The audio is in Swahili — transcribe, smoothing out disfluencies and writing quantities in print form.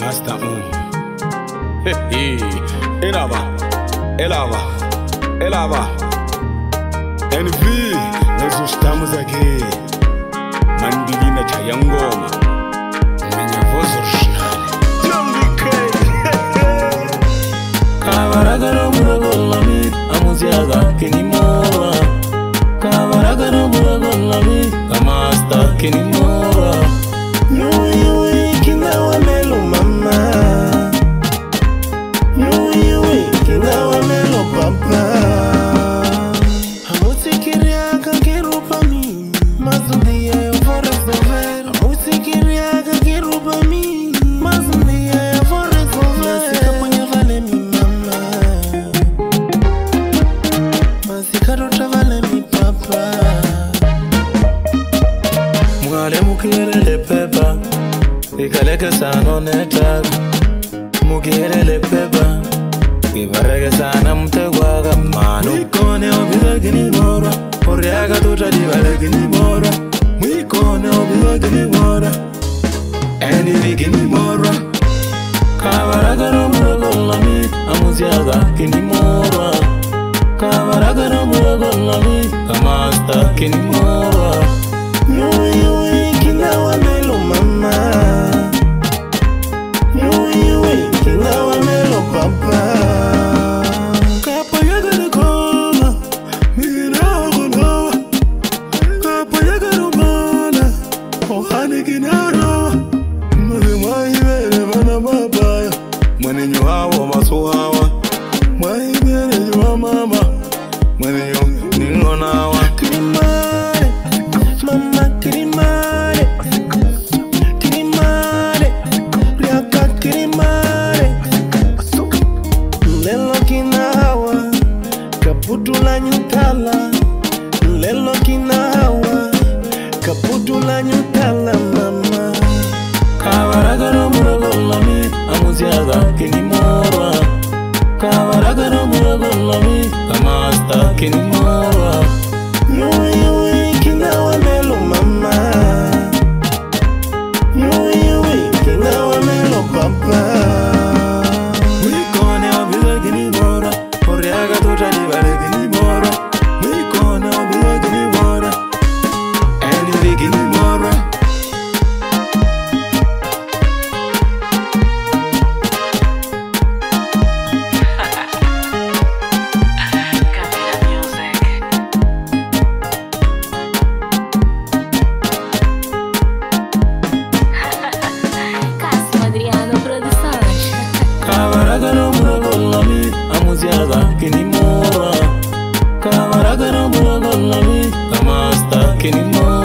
Master Elava NV, nós estamos aqui Mandilina Chayangoma Minha voz original Kavaragara Muragolami Amuziaga Kinimora Kavaragara Muragolami Kamasta Kinimora Yui Kinawa Melo Mama Yui Kinawa Melo Papa Amusikiriaga Kirupami Mazundia eu vou resolver Amusikiriaga Kirupami Mazundia eu vou resolver Masika punha vale mi mama Masika rota vale mi papa Mwale mukirele pepa Ikaleke sano netag Mukirele pepa Ibarege sana mtegwaga mano Mwikone obiga gini mora Oriaga tuta divale gini mora Mwikone obiga gini mora Eni gini mora Kavaragara muragolami Amuziaga gini mora Kavaragara muragolami Kamasta gini mora Yui kinawa melo mama Yui kinawa melo papa Kapayaga de koma Mira gonawa Kapayaga romana Ohane kinaro Mwe mwahibere mana mabaya Mwene nyuhawa masuhawa Mwahibere nyuha mama Mwene ningonawa Kirimare Mama kirimare Kirimare Riaka kirimare Lelo kinawa Kaputula nyutala Lelo kinawa Kaputula nyutala mama Kavaragara muragolami Amuziaga kinimora Kavaragara muragolami Kamasta kinimora Yui kinawa melo mama Yui kinawa melo papa Mwikone obiga gini mora Oriaga tuta divale gini mora Mwikone obiga gini mora Eni gini mora Kavaragara muragolami Amuziaga kinimora Kavaragara muragolami Kamasta kinimora